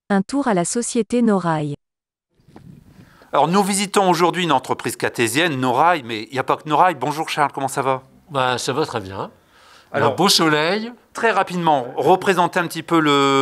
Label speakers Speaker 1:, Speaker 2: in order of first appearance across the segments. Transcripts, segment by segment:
Speaker 1: Un tour à la société Norail.
Speaker 2: Alors, nous visitons aujourd'hui une entreprise cartésienne, Norail, mais il n'y a pas que Norail. Bonjour Charles, comment ça va?
Speaker 3: Ça va très bien. Il y a un
Speaker 2: Alors,
Speaker 3: beau soleil.
Speaker 2: très rapidement, représenter un petit peu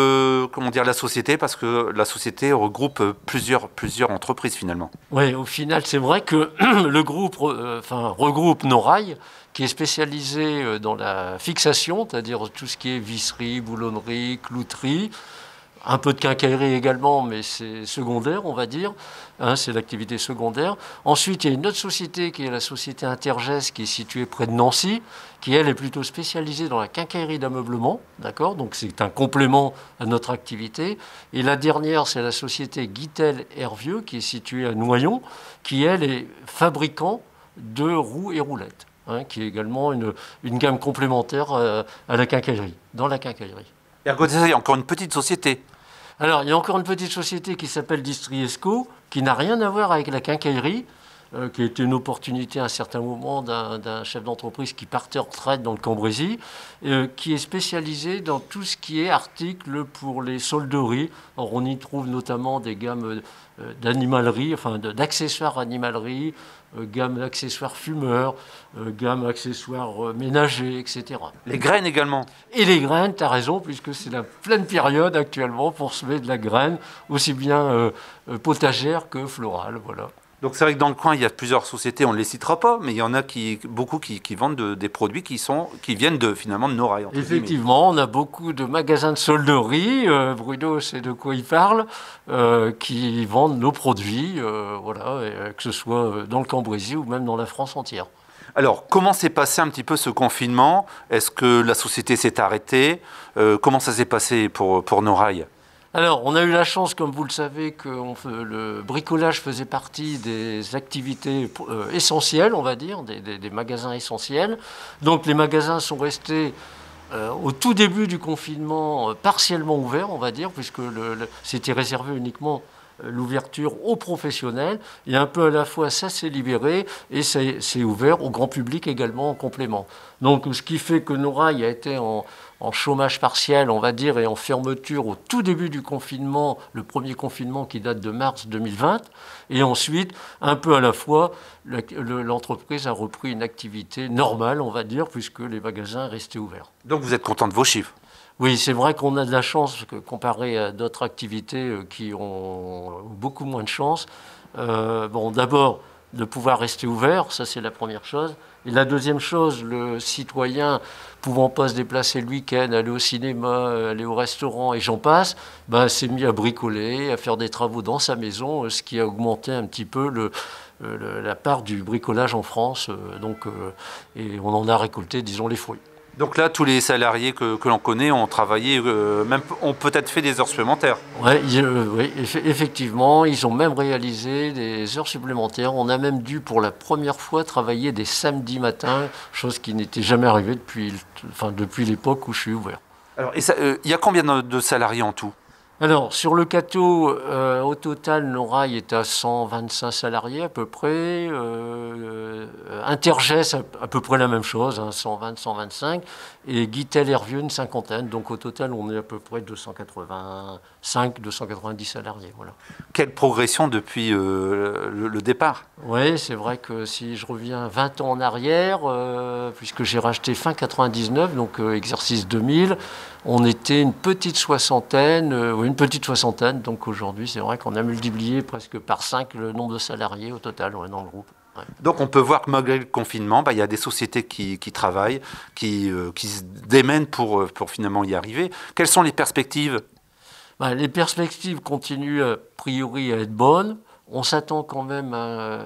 Speaker 2: la société, parce que la société regroupe plusieurs entreprises finalement.
Speaker 3: Oui, au final, c'est vrai que le groupe regroupe Norail, qui est spécialisé dans la fixation, c'est-à-dire tout ce qui est visserie, boulonnerie, clouterie. Un peu de quincaillerie également, mais c'est secondaire, on va dire. C'est l'activité secondaire. Ensuite, il y a une autre société qui est la société Intergès, qui est située près de Nancy, qui, elle, est plutôt spécialisée dans la quincaillerie d'ameublement. D'accord. Donc, c'est un complément à notre activité. Et la dernière, c'est la société Guitel Hervieux, qui est située à Noyon, qui, elle, est fabricant de roues et roulettes, qui est également une gamme complémentaire à la quincaillerie, dans la quincaillerie.
Speaker 2: Et à côté de ça, il y a encore une petite société.
Speaker 3: Alors, il y a encore une petite société qui s'appelle Distriesco, qui n'a rien à voir avec la quincaillerie, qui a été une opportunité à un certain moment d'un chef d'entreprise qui partait en retraite dans le Cambrésis, qui est spécialisé dans tout ce qui est articles pour les solderies. Alors, on y trouve notamment des gammes d'animalerie, d'accessoires animalerie, gamme d'accessoires fumeurs, gamme d'accessoires ménagers, etc.
Speaker 2: Les graines également.
Speaker 3: Et les graines, tu as raison, puisque c'est la pleine période actuellement pour semer de la graine, aussi bien potagère que florale. Voilà.
Speaker 2: Donc c'est vrai que dans le coin, il y a plusieurs sociétés, on ne les citera pas, mais il y en a beaucoup qui vendent des produits qui viennent finalement de Norail.
Speaker 3: Effectivement, on a beaucoup de magasins de solderie, Bruno sait de quoi il parle, qui vendent nos produits, que ce soit dans le Cambrésis ou même dans la France entière.
Speaker 2: Alors, comment s'est passé un petit peu ce confinement? Est-ce que la société s'est arrêtée? Comment ça s'est passé pour Norail?
Speaker 3: Alors, on a eu la chance, comme vous le savez, que le bricolage faisait partie des activités essentielles, on va dire, des magasins essentiels. Donc, les magasins sont restés au tout début du confinement partiellement ouverts, on va dire, puisque c'était réservé uniquement l'ouverture aux professionnels. Et un peu à la fois, ça s'est libéré et c'est ouvert au grand public également en complément. Donc, ce qui fait que Norail a été en chômage partiel, on va dire, et en fermeture au tout début du confinement, le premier confinement qui date de mars 2020. Et ensuite, un peu à la fois, l'entreprise a repris une activité normale, on va dire, puisque les magasins restaient ouverts.
Speaker 2: Donc vous êtes content de vos chiffres?
Speaker 3: Oui, c'est vrai qu'on a de la chance, comparé à d'autres activités qui ont beaucoup moins de chance. D'abord, de pouvoir rester ouvert, ça c'est la première chose. Et la deuxième chose, le citoyen pouvant pas se déplacer le week-end, aller au cinéma, aller au restaurant et j'en passe, s'est mis à bricoler, à faire des travaux dans sa maison, ce qui a augmenté un petit peu la part du bricolage en France. Et on en a récolté, disons, les fruits.
Speaker 2: Donc là, tous les salariés que l'on connaît ont travaillé, même ont peut-être fait des heures supplémentaires.
Speaker 3: Oui, effectivement, ils ont même réalisé des heures supplémentaires. On a même dû, pour la première fois, travailler des samedis matins, chose qui n'était jamais arrivée depuis l'époque où je suis ouvert.
Speaker 2: Alors, il y a combien de salariés en tout?
Speaker 3: Alors, sur le Cato, au total, Norail est à 125 salariés à peu près. Intergès, à peu près la même chose, 120, 125. Et Guitel Hervieux, une cinquantaine. Donc, au total, on est à peu près 285, 290 salariés. Voilà.
Speaker 2: Quelle progression depuis le départ?
Speaker 3: Oui, c'est vrai que si je reviens 20 ans en arrière, puisque j'ai racheté fin 99, donc exercice 2000, on était une petite soixantaine, donc aujourd'hui c'est vrai qu'on a multiplié presque par 5 le nombre de salariés au total dans le groupe. Ouais.
Speaker 2: Donc on peut voir que malgré le confinement, il y a des sociétés qui travaillent, qui se démènent pour finalement y arriver. Quelles sont les perspectives?
Speaker 3: Les perspectives continuent a priori à être bonnes. On s'attend quand même à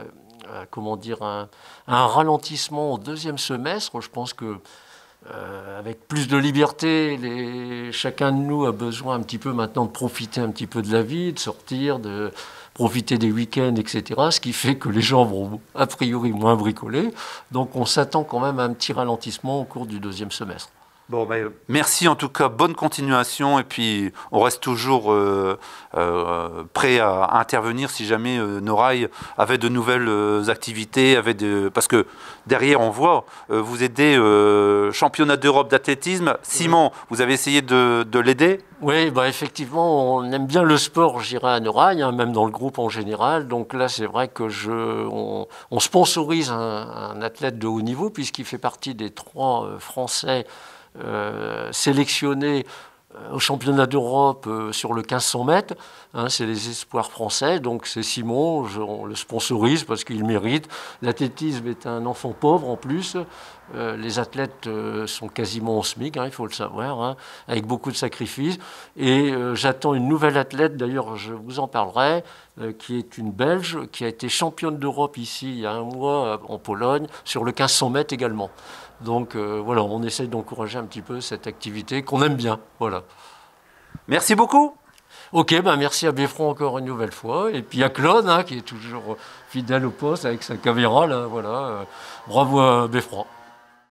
Speaker 3: un ralentissement au deuxième semestre. Je pense que avec plus de liberté, chacun de nous a besoin un petit peu maintenant de profiter un petit peu de la vie, de sortir, de profiter des week-ends, etc. Ce qui fait que les gens vont a priori moins bricoler. Donc on s'attend quand même à un petit ralentissement au cours du deuxième semestre.
Speaker 2: Bon, merci en tout cas, bonne continuation et puis on reste toujours prêt à intervenir si jamais Norail avait de nouvelles activités, parce que derrière on voit, vous aidez championnat d'Europe d'athlétisme. Simon, vous avez essayé de l'aider?
Speaker 3: Oui, effectivement, on aime bien le sport, je dirais, à Norail, hein, même dans le groupe en général. Donc là, c'est vrai que on sponsorise un athlète de haut niveau, puisqu'il fait partie des 3 Français sélectionnés au championnat d'Europe sur le 1500 mètres. Hein, c'est les espoirs français. Donc c'est Simon, on le sponsorise parce qu'il mérite. L'athlétisme est un enfant pauvre en plus. Les athlètes sont quasiment au SMIC, hein, il faut le savoir, hein, avec beaucoup de sacrifices. Et j'attends une nouvelle athlète, d'ailleurs je vous en parlerai, qui est une Belge, qui a été championne d'Europe ici il y a 1 mois en Pologne, sur le 1500 mètres également. Donc voilà, on essaye d'encourager un petit peu cette activité qu'on aime bien. Voilà.
Speaker 2: Merci beaucoup.
Speaker 3: Ok, merci à Beffroi encore une nouvelle fois. Et puis à Claude, hein, qui est toujours fidèle au poste avec sa caméra. Là, voilà. Bravo à Beffroi.